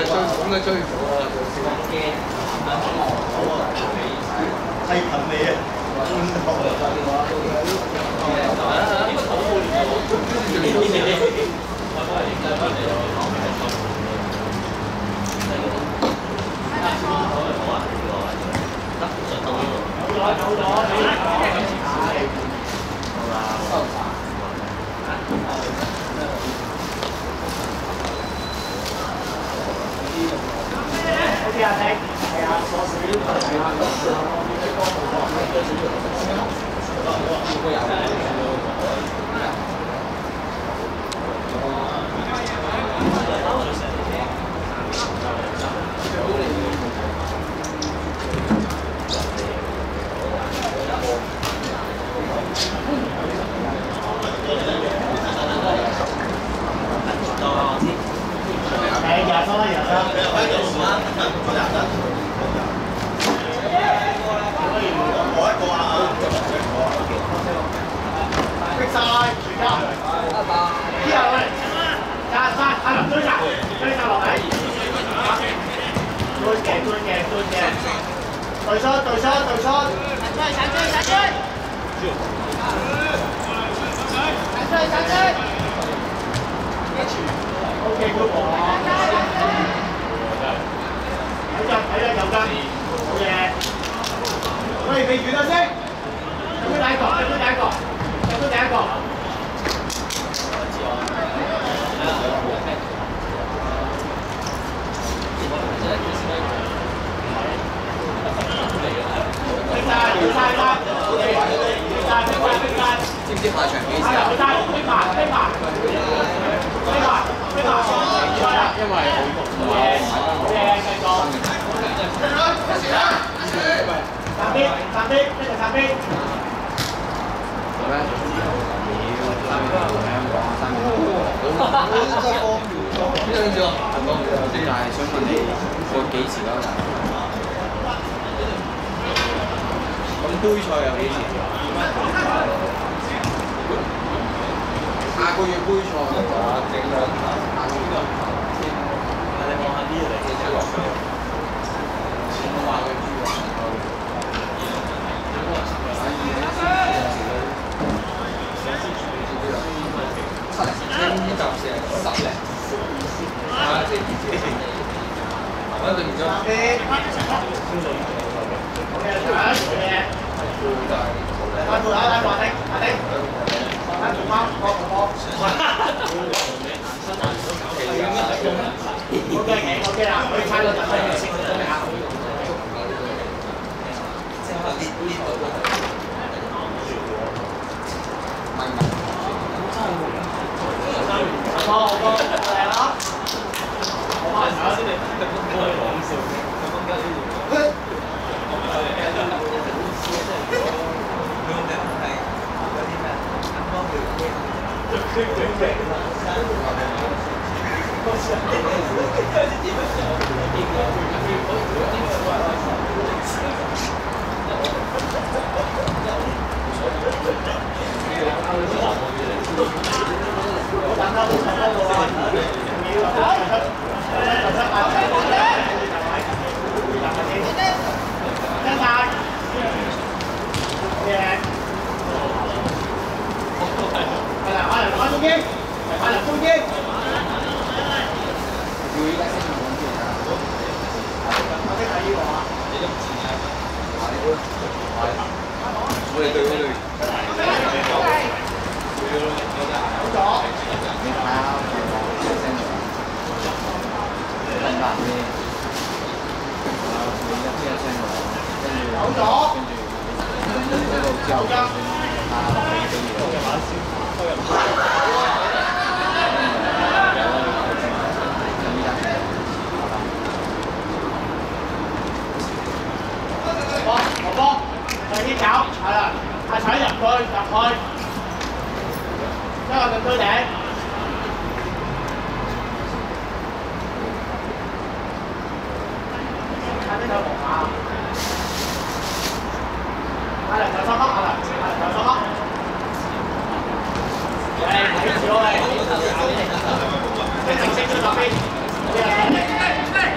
咁嘅追咗啦， 係近你啊！知唔知下場幾時啊？因為我但係想問你，我幾時嗰陣？咁杯賽又幾時？下個月杯賽整兩場，下個月你望下呢嚟嘅啫落去。我話佢豬啊！OK 啦，可以猜到就可以先準備下。好多嚟啦！我話下先，你唔可以講笑。我哋對佢哋你睇下我聲度咁大啲，你一啲聲度，跟住嗰度之後快啲搞，係啦，係踩入去，一個咁高頂，睇邊度望下，係啦，就收黑，係啦，就收黑，喂，睇住我哋，你直升咗左邊，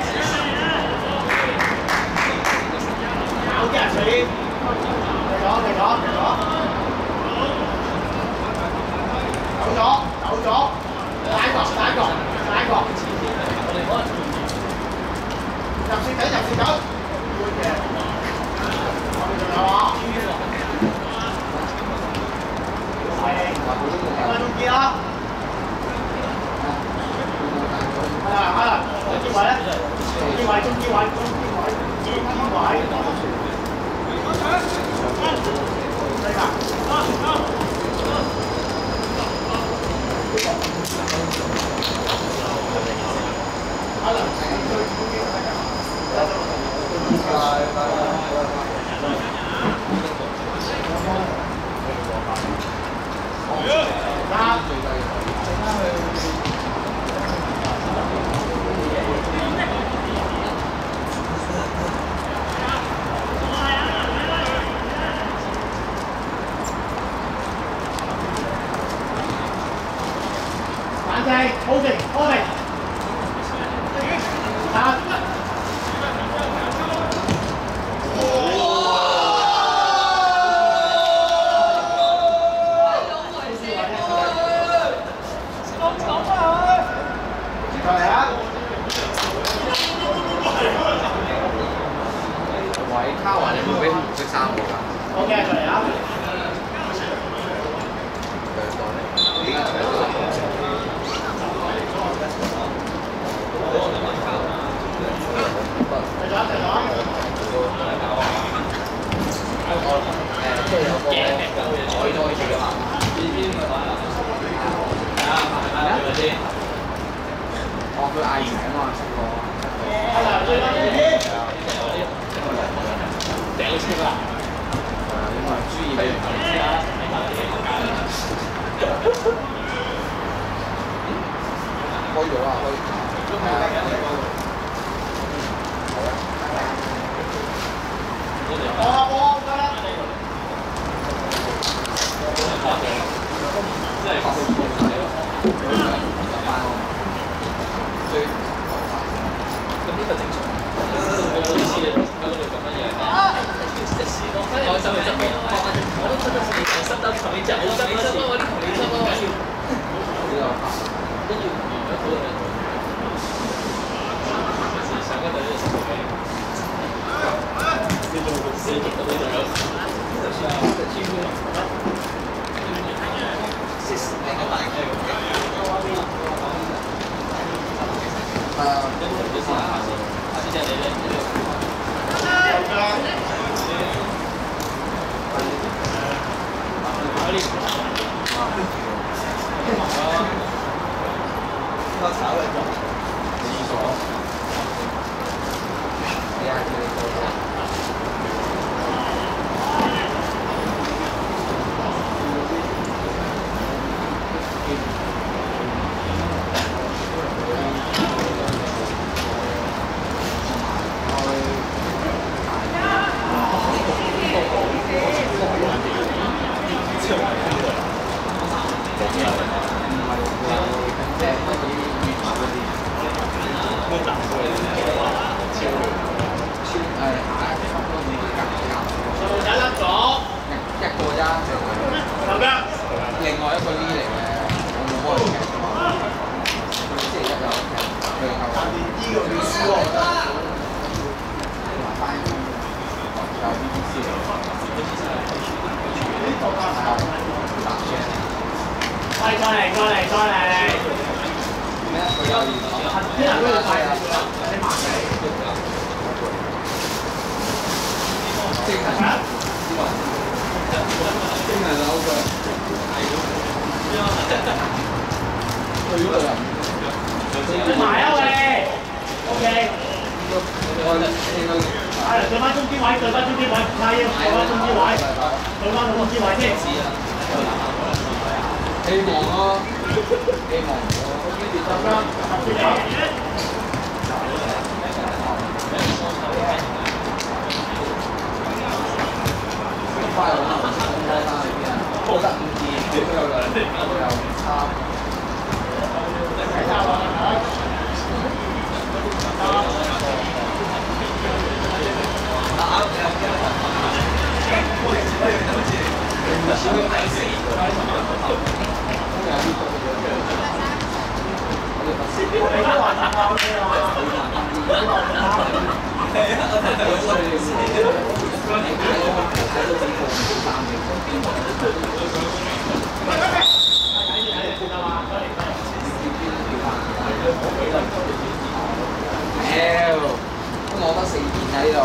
都攞得4件喺呢度，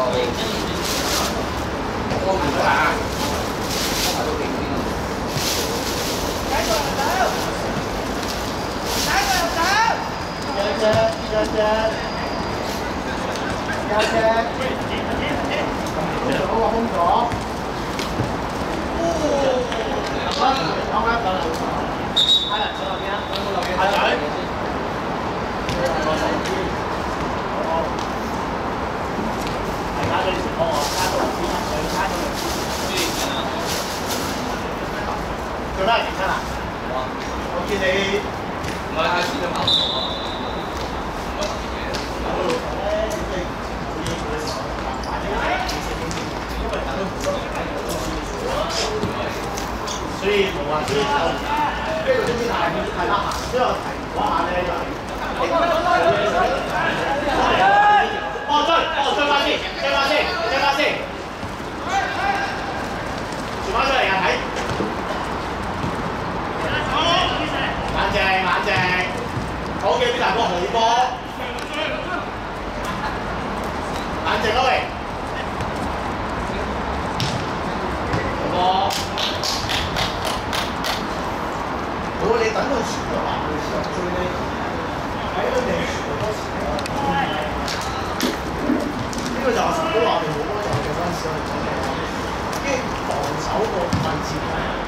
多件啊，都係都勁啲。空咗。阿仔。做咩健身啊？我見你唔係太遲都跑咗啊！所以冇啊，所以就呢個先太得閒，所以我提嗰下咧就係。追翻先，傳翻出嚟啊！睇。冷靜，好嘅，邊個好波？冷靜咯，喂！好波。如果你等到傳咗埋嘅時候追呢，喺度未傳好多時呢個就係成日都話我哋好多就係嗰陣時我哋講嘅，跟住防守個位置咧。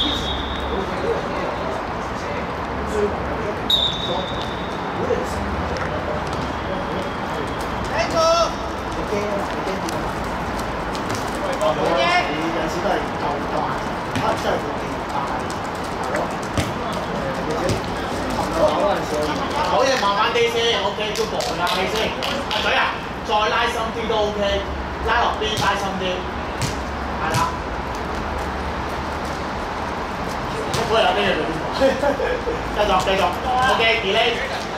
追埋佢，無論 OK， 都冇㗎，你先。阿嘴啊，再拉深啲都 OK， 拉落邊拉深啲，係啦。嗰日有啲嘢做邊個？繼續 ，OK，delay。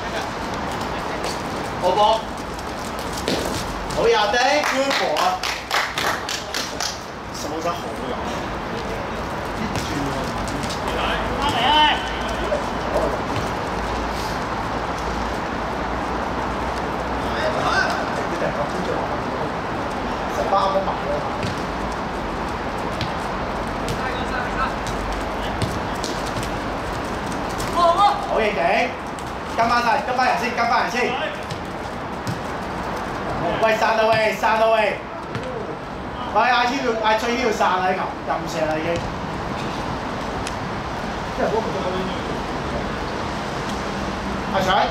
好波，好有的 ，good ball。手真好有。翻嚟啊！ 18蚊買咯。好認定，跟翻晒，跟翻人先，跟翻人先。喂，散到位，散到位。喂，阿超要，阿翠要散啦，呢球任射啦已經。阿彩。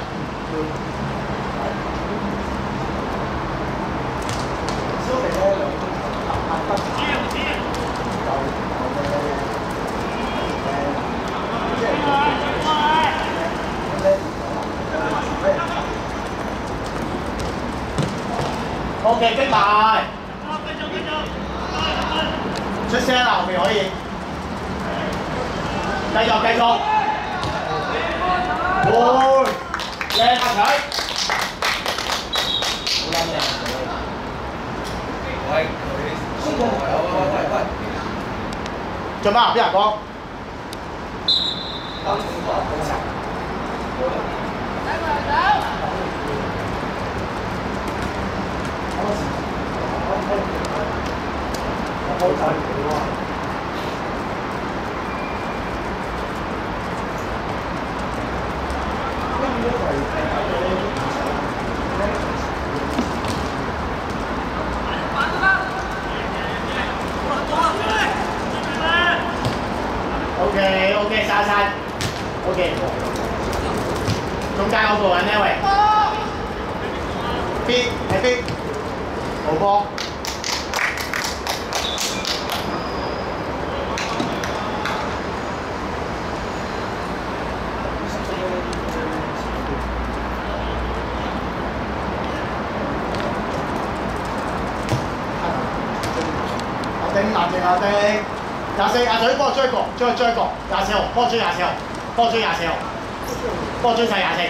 OK， 逼埋。出聲啦，後面可以。繼續。會，靚下佢。好撚靚。喂，做咩啊？邊人講？OK， 晒 OK， 中間嗰個人呢喂，邊係邊，好波。阿丁，24，阿嘴幫我追過，24號，幫我追24號，幫我追24號，幫我追晒24。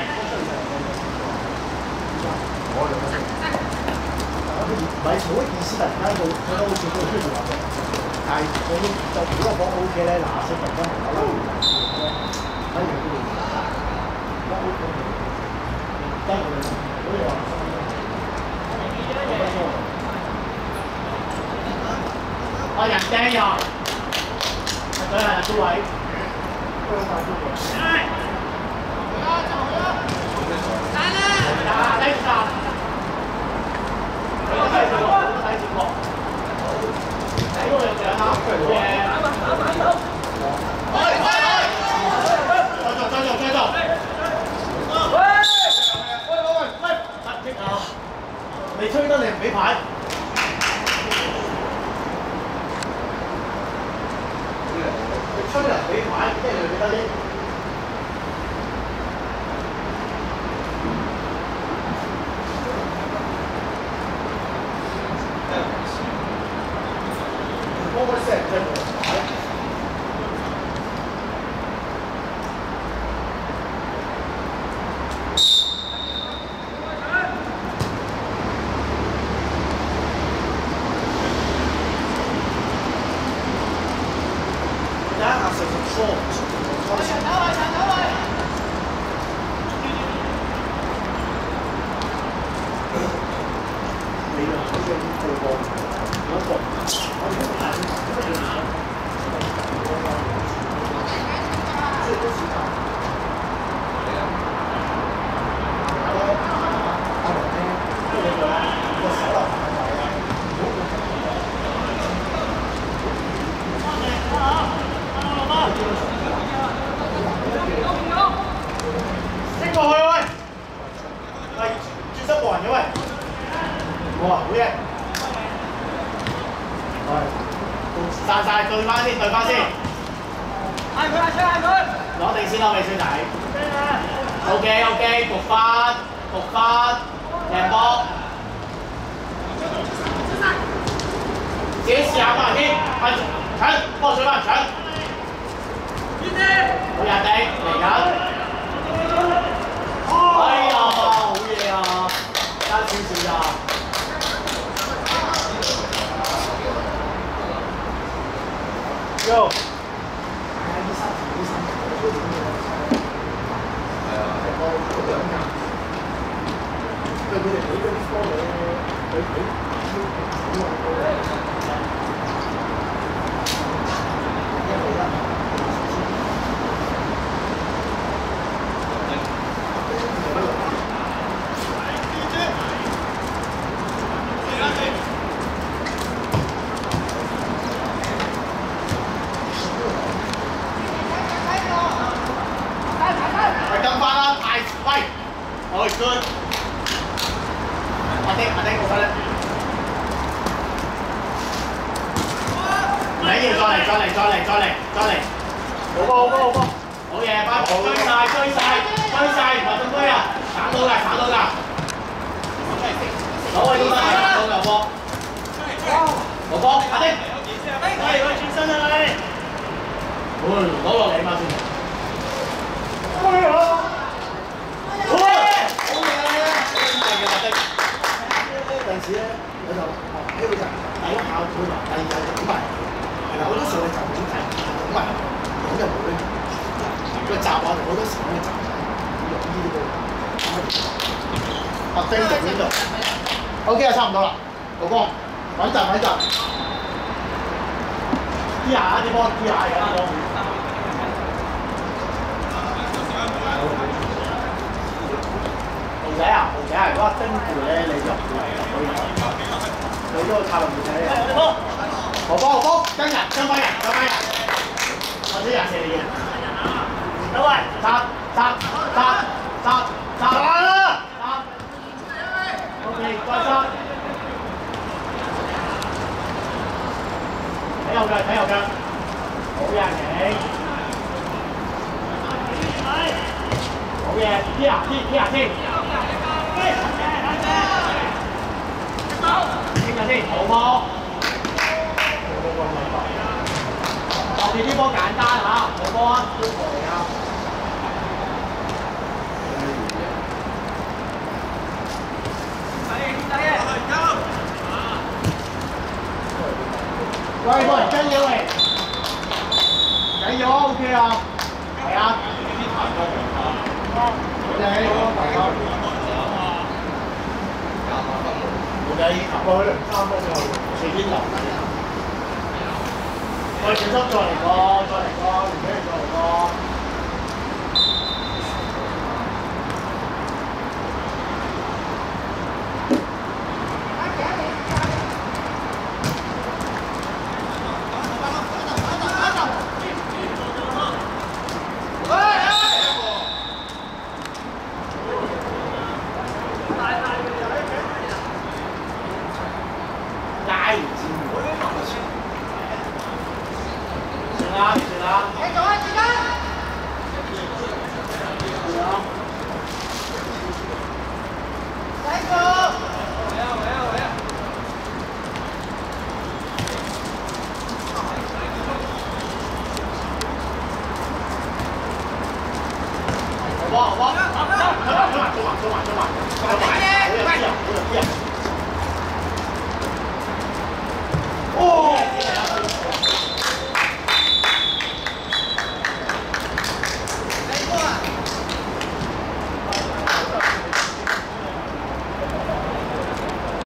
唔係坐意思突然間佢覺得好似佢出嚟話嘅，但係我就如果講 OK 咧，嗱，4突然間無啦啦喺度嗰度，我 OK， 得我哋好似話。 我人釘咗，佢係都位，都快都過。散啦！低殺，低接過，睇嗰樣嘢啦，嘅。再做！喂！突擊啊！你吹得你唔俾牌。 吹人俾牌，即係你俾得呢？我個成隻冇牌。晒對翻先，嗌佢，攞定先，攞未先睇。OK， 焗翻。 復翻贏波。自己試下翻嚟先，快搶，幫水翻搶。好人哋嚟緊。哎呀，好嘢啊！爭少少咋。Go。對佢哋俾嗰啲波你，佢跟翻啦，大威，好 good。阿丁，我翻嚟。唔緊要，再嚟。好波，好嘢，快追晒，唔係咁追啊！省到㗎。攞位都得，攞球波。好波，阿丁。喂，轉身啊你！攞落嚟嘛先。哎呀！好嘢嘅阿丁。嗰陣時咧，我就呢個就第一下跳埋，第二下就拱埋。係啦，好多時候你就咁睇，拱埋，咁就冇呢個閘啊！好多時候呢個閘用呢個啊釘住呢度。OK 啊，差唔多啦，老公，穩陣。啲下啲波，啲下而家波。豪仔啊，如果釘住咧，你入嚟可以。你嗰個策略唔睇啊！好，跟翻人，我啲人射你嘅。等位，殺！OK， 關心。睇右腳，好嘢你。好嘢，踢下先。先，好波。我哋啲波簡單嚇，好波啊，都過嚟啊！喂，冇人跟嘅喂，緊要啊 ，OK 啊，係啊，好嘅，大家。我哋過去3波就4邊流。喂，小心再嚟過，唔俾人再嚟過。好，